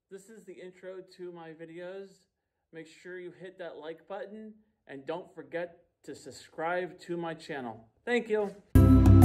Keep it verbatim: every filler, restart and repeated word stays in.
This is the intro to my videos. Make sure you hit that like button and don't forget to subscribe to my channel. Thank you.